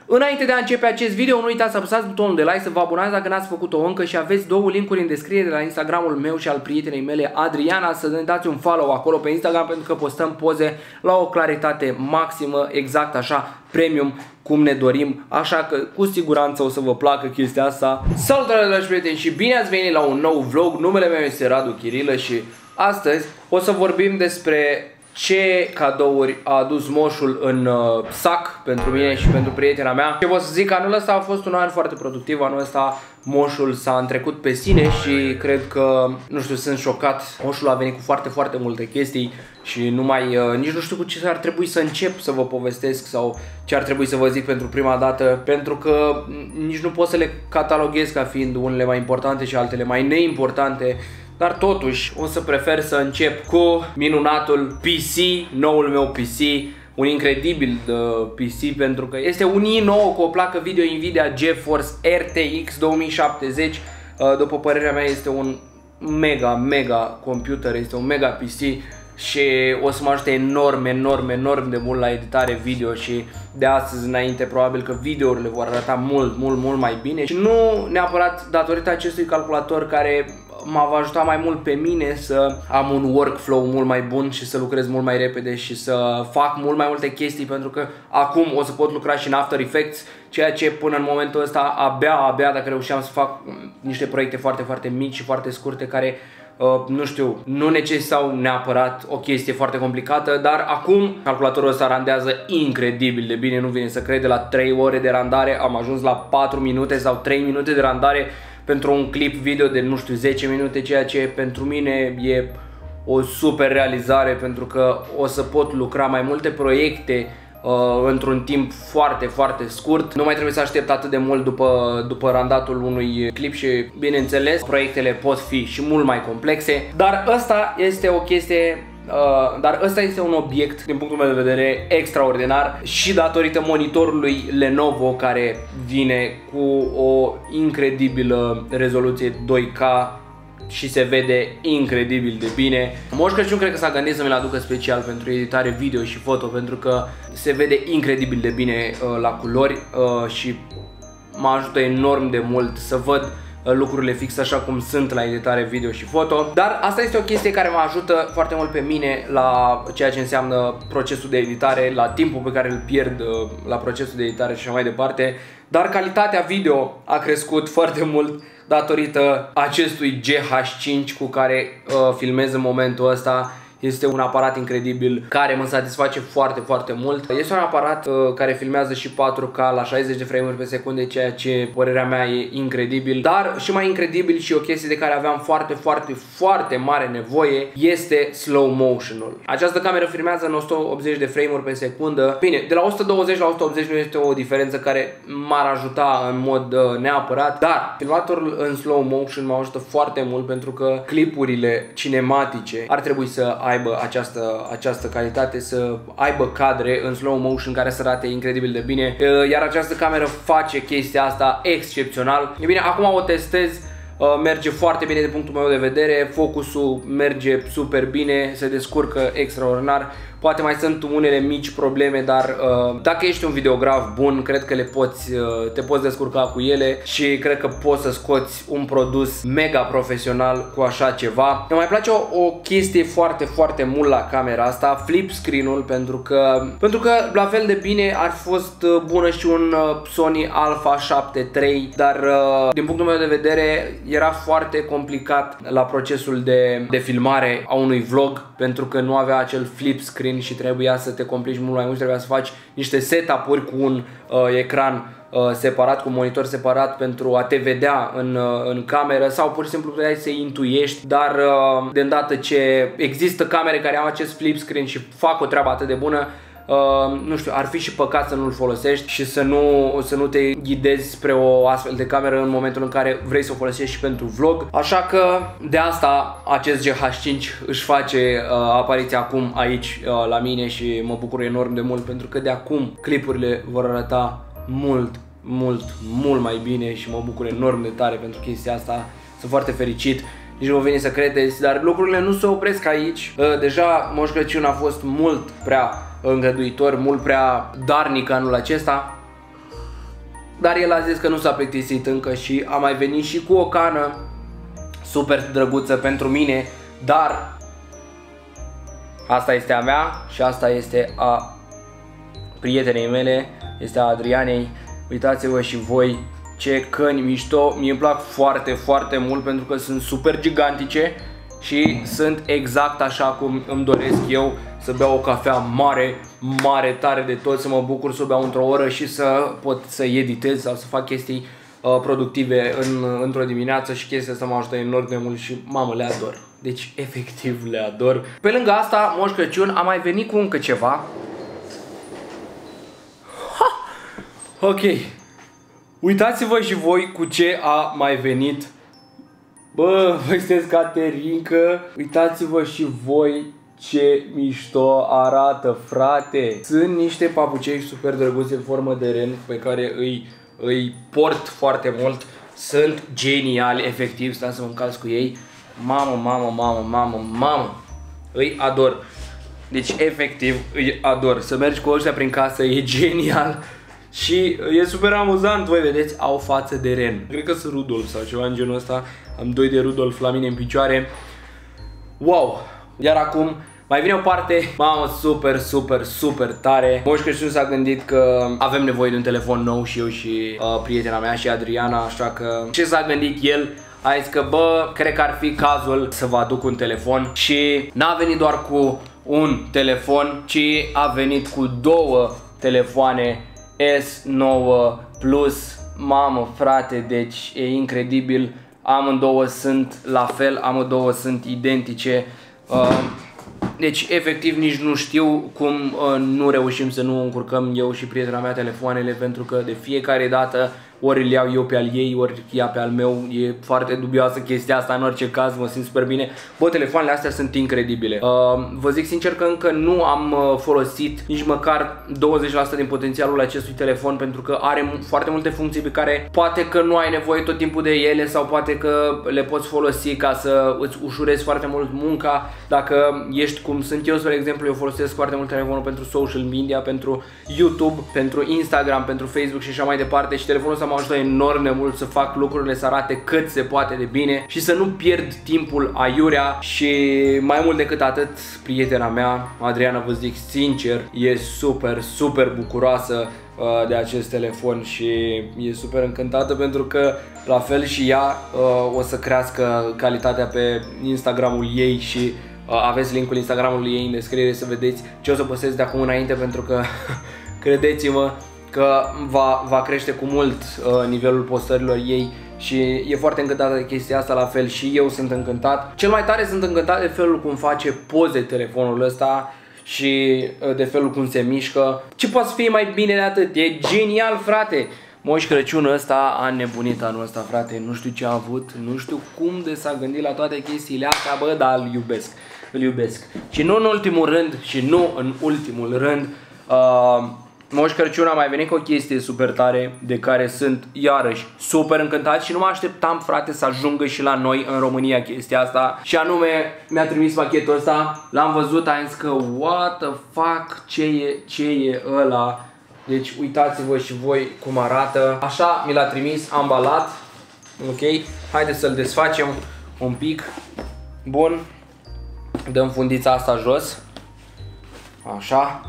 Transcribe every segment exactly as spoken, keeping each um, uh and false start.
Înainte de a începe acest video, nu uitați să apăsați butonul de like, să vă abonați dacă n-ați făcut-o încă și aveți două linkuri în descriere de la Instagramul meu și al prietenei mele, Adriana, să ne dați un follow acolo pe Instagram pentru că postăm poze la o claritate maximă, exact așa, premium, cum ne dorim, așa că cu siguranță o să vă placă chestia asta. Salutare, dragi prieteni, și bine ați venit la un nou vlog. Numele meu este Radu Chirilă și astăzi o să vorbim despre ce cadouri a adus moșul în uh, sac pentru mine și pentru prietena mea. Ce vă să zic, anul ăsta a fost un an foarte productiv. Anul ăsta moșul s-a întrecut pe sine și cred că, nu știu, sunt șocat. Moșul a venit cu foarte, foarte multe chestii și nu mai, uh, nici nu știu cu ce ar trebui să încep să vă povestesc sau ce ar trebui să vă zic pentru prima dată, pentru că nici nu pot să le cataloghez ca fiind unele mai importante și altele mai neimportante. Dar totuși o să prefer să încep cu minunatul P C, noul meu P C, un incredibil P C pentru că este un i nouă cu o placă video Nvidia GeForce R T X două mii șaptezeci. După părerea mea este un mega, mega computer, este un mega P C și o să mă ajute enorm, enorm, enorm de mult la editare video și de astăzi înainte probabil că videourile vor arăta mult, mult, mult mai bine și nu neapărat datorită acestui calculator care mă va ajuta mai mult pe mine să am un workflow mult mai bun și să lucrez mult mai repede și să fac mult mai multe chestii, pentru că acum o să pot lucra și în After Effects, ceea ce până în momentul ăsta abia, abia dacă reușeam să fac niște proiecte foarte, foarte mici și foarte scurte care Uh, nu știu, nu necesitau neapărat o chestie foarte complicată, dar acum calculatorul ăsta randează incredibil de bine, nu vine să cred. De la trei ore de randare am ajuns la patru minute sau trei minute de randare pentru un clip video de, nu știu, zece minute, ceea ce pentru mine e o super realizare, pentru că o să pot lucra mai multe proiecte Uh, într-un timp foarte, foarte scurt. Nu mai trebuie să aștept atât de mult după, după randatul unui clip și, bineînțeles, proiectele pot fi și mult mai complexe. Dar ăsta este o chestie, uh, dar ăsta este un obiect, din punctul meu de vedere, extraordinar și datorită monitorului Lenovo care vine cu o incredibilă rezoluție doi K și se vede incredibil de bine. Moș Crăciun cred că s-a gândit să mi-l aducă special pentru editare video și foto, pentru că se vede incredibil de bine uh, la culori uh, și mă ajută enorm de mult să văd uh, lucrurile fix așa cum sunt la editare video și foto. Dar asta este o chestie care mă ajută foarte mult pe mine la ceea ce înseamnă procesul de editare, la timpul pe care îl pierd uh, la procesul de editare și așa mai departe. Dar calitatea video a crescut foarte mult datorită acestui G H cinci cu care uh, filmez în momentul ăsta. Este un aparat incredibil care mă satisface foarte, foarte mult. Este un aparat uh, care filmează și patru K la șaizeci de frame-uri pe secundă, ceea ce, părerea mea, e incredibil. Dar și mai incredibil și o chestie de care aveam foarte, foarte, foarte mare nevoie este slow motion-ul. Această cameră filmează în o sută optzeci de frame-uri pe secundă. Bine, de la o sută douăzeci la o sută optzeci nu este o diferență care m-ar ajuta în mod uh, neapărat, dar filmatorul în slow motion mă ajută foarte mult pentru că clipurile cinematice ar trebui să aibă această, această calitate, să aibă cadre în slow motion care să arate incredibil de bine, iar această cameră face chestia asta excepțional. E bine, acum o testez, merge foarte bine din punctul meu de vedere, focusul merge super bine, se descurcă extraordinar. Poate mai sunt unele mici probleme, dar uh, dacă ești un videograf bun, cred că le poți, uh, te poți descurca cu ele și cred că poți să scoți un produs mega profesional cu așa ceva. Îmi mai place o, o chestie foarte, foarte mult la camera asta, flip screen-ul, pentru că, pentru că la fel de bine ar fi fost bună și un uh, Sony Alpha șapte trei, dar uh, din punctul meu de vedere era foarte complicat la procesul de, de filmare a unui vlog, pentru că nu avea acel flip screen și trebuia să te complici mult mai mult, trebuia să faci niște setup-uri cu un uh, ecran uh, separat, cu un monitor separat pentru a te vedea în, uh, în cameră, sau pur și simplu puteai să intuiești, dar uh, de îndată ce există camere care au acest flip screen și fac o treabă atât de bună, Uh, nu știu, ar fi și păcat să nu-l folosești și să nu, să nu te ghidezi spre o astfel de cameră în momentul în care vrei să o folosești și pentru vlog. Așa că de asta acest G H cinci își face uh, apariția acum aici uh, la mine și mă bucur enorm de mult, pentru că de acum clipurile vor arăta mult, mult, mult mai bine și mă bucur enorm de tare pentru chestia asta. Sunt foarte fericit. Nici nu vă vine să credeți, dar lucrurile nu se opresc aici. Deja Moș Crăciun a fost mult prea îngăduitor, mult prea darnic anul acesta. dar el a zis că nu s-a plictisit încă și a mai venit și cu o cană super drăguță pentru mine, dar asta este a mea și asta este a prietenei mele, este a Adrianei. Uitați-vă și voi ce căni mișto, mie îmi plac foarte, foarte mult pentru că sunt super gigantice și sunt exact așa cum îmi doresc eu, să beau o cafea mare, mare, tare de tot, să mă bucur să o beau într-o oră și să pot să editez sau să fac chestii uh, productive în, într-o dimineață și chestia asta mă ajută enorm de mult și mamă, le ador. Deci efectiv le ador. Pe lângă asta, Moș Crăciun a mai venit cu încă ceva. Ha! Ok. Uitați-vă și voi cu ce a mai venit. Bă, voi sunteți Caterinca. Uitați-vă și voi ce mișto arată, frate. Sunt niște papucei super drăguți în formă de ren pe care îi, îi port foarte mult. Sunt geniali, efectiv, stai să mă încalț cu ei. Mamă, mamă, mamă, mamă, mamă. Îi ador. Deci, efectiv, îi ador. Să mergi cu ăștia prin casă e genial. Și e super amuzant, voi vedeți, au față de ren. Cred că sunt Rudolf sau ceva în genul ăsta. Am doi de Rudolf la mine în picioare. Wow! Iar acum mai vine o parte, mamă, super, super, super tare. Moș Crăciun s-a gândit că avem nevoie de un telefon nou și eu și uh, prietena mea și Adriana, așa că ce s-a gândit el? A zis că, bă, cred că ar fi cazul să vă aduc un telefon și n-a venit doar cu un telefon, ci a venit cu două telefoane S nouă Plus. Mamă, frate, deci e incredibil. Amândouă sunt la fel, amândouă sunt identice. Deci efectiv nici nu știu cum nu reușim să nu încurcăm eu și prietena mea telefoanele, pentru că de fiecare dată ori îl iau eu pe al ei, ori ea pe al meu. E foarte dubioasă chestia asta, în orice caz mă simt super bine. Bă, telefoanele astea sunt incredibile. uh, Vă zic sincer că încă nu am folosit nici măcar douăzeci la sută din potențialul acestui telefon, pentru că are foarte multe funcții pe care poate că nu ai nevoie tot timpul de ele, sau poate că le poți folosi ca să îți ușurezi foarte mult munca. Dacă ești cum sunt eu, spre exemplu, eu folosesc foarte mult telefonul pentru social media, pentru YouTube, pentru Instagram, pentru Facebook și așa mai departe, și telefonul ăsta mă ajută enorm de mult să fac lucrurile să arate cât se poate de bine și să nu pierd timpul aiurea. Și mai mult decât atât, prietena mea, Adriana, vă zic sincer, e super, super bucuroasă uh, de acest telefon și e super încântată, pentru că la fel și ea uh, o să crească calitatea pe Instagramul ei și uh, aveți linkul Instagramului ei în descriere să vedeți ce o să postez de acum înainte, pentru că credeți-mă că va, va crește cu mult uh, nivelul postărilor ei și e foarte încântată de chestia asta, la fel și eu sunt încântat. Cel mai tare sunt încântat de felul cum face poze telefonul ăsta și uh, de felul cum se mișcă. Ce poate să fie mai bine de atât? E genial, frate! Moș Crăciun ăsta a nebunit anul ăsta, frate, nu știu ce a avut, nu știu cum de s-a gândit la toate chestiile astea, bă, dar îl iubesc, îl iubesc. Și nu în ultimul rând, și nu în ultimul rând, uh, Moș Crăciun a mai venit cu o chestie super tare de care sunt iarăși super încântat și nu mă așteptam, frate, să ajungă și la noi în România chestia asta. Și anume, mi-a trimis pachetul ăsta, l-am văzut, am zis că what the fuck, ce e, ce e ăla? Deci uitați-vă și voi cum arată. Așa mi l-a trimis, ambalat. Ok, haideți să-l desfacem un pic. Bun, dăm fundița asta jos. Așa.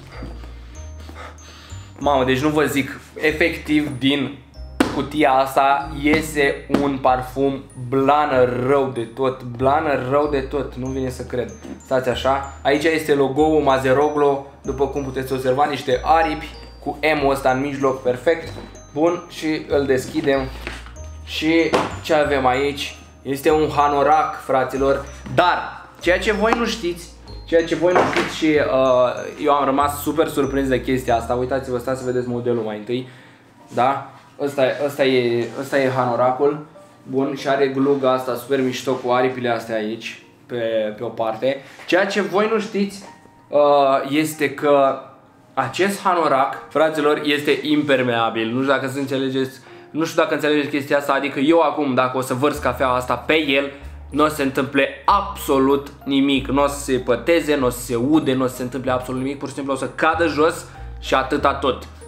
Mamă, deci nu vă zic, efectiv din cutia asta iese un parfum blană rău de tot, blană rău de tot, nu vine să cred. Stați așa, aici este logo-ul Mazeroglu, după cum puteți observa, niște aripi cu M-ul ăsta în mijloc, perfect. Bun, și îl deschidem. Și ce avem aici? Este un hanorac, fraților, dar ceea ce voi nu știți, Ceea ce voi nu știți și uh, eu am rămas super surprins de chestia asta. Uitați-vă, stați să vedeți modelul mai întâi. Da? Ăsta, ăsta, e, ăsta e hanoracul. Bun, și are gluga asta super mișto cu aripile astea aici, pe, pe o parte. Ceea ce voi nu știți uh, este că acest hanorac, fraților, este impermeabil. Nu știu dacă să înțelegeți, nu știu dacă înțelegeți chestia asta. Adică eu acum, dacă o să vărs cafeaua asta pe el, nu o să se întâmple absolut nimic, nu o să se păteze, nu o să se ude, nu o să se întâmple absolut nimic, pur și simplu o să cadă jos și atâta tot.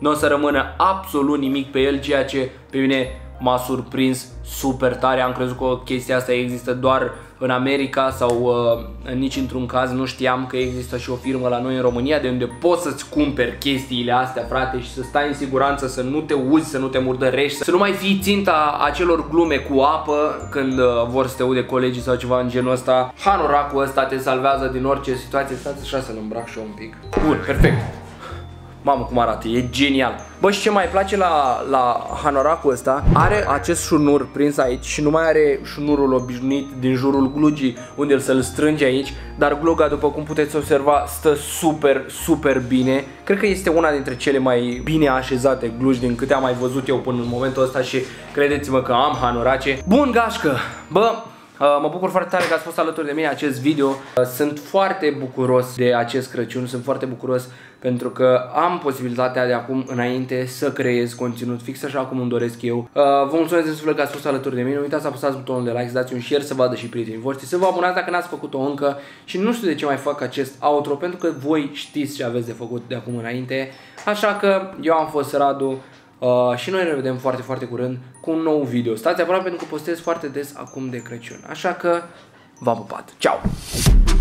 nu o să rămână absolut nimic pe el, ceea ce pe mine m-a surprins super tare. Am crezut că chestia asta există doar în America sau uh, nici într-un caz nu știam că există și o firmă la noi în România de unde poți să-ți cumperi chestiile astea, frate, și să stai în siguranță, să nu te uzi, să nu te murdărești, să nu mai fii ținta acelor glume cu apă când uh, vor să te ude colegii sau ceva în genul ăsta. Hanoracul ăsta te salvează din orice situație. Stați așa să-l îmbrac și eu un pic. Bun, perfect. Mamă cum arată, e genial. Bă, și ce mai place la, la hanoracul ăsta, are acest șunur prins aici și nu mai are șunurul obișnuit din jurul glugii unde să-l strângi aici, dar gluga, după cum puteți observa, stă super, super bine. Cred că este una dintre cele mai bine așezate glugi din câte am mai văzut eu până în momentul ăsta și credeți-mă că am hanorace. Bun, gașcă, bă, mă bucur foarte tare că ați fost alături de mine acest video. Sunt foarte bucuros de acest Crăciun, sunt foarte bucuros pentru că am posibilitatea de acum înainte să creez conținut fix așa cum îmi doresc eu. Vă mulțumesc din suflet că ați fost alături de mine. Nu uitați să apăsați butonul de like, să dați un share, să vadă și prietenii voștri, să vă abonați dacă n-ați făcut-o încă. Și nu știu de ce mai fac acest outro, pentru că voi știți ce aveți de făcut de acum înainte. Așa că eu am fost Radu. Uh, și noi ne vedem foarte, foarte curând cu un nou video. Stați aproape pentru că postez foarte des acum de Crăciun. Așa că v-am pupat. Ciao!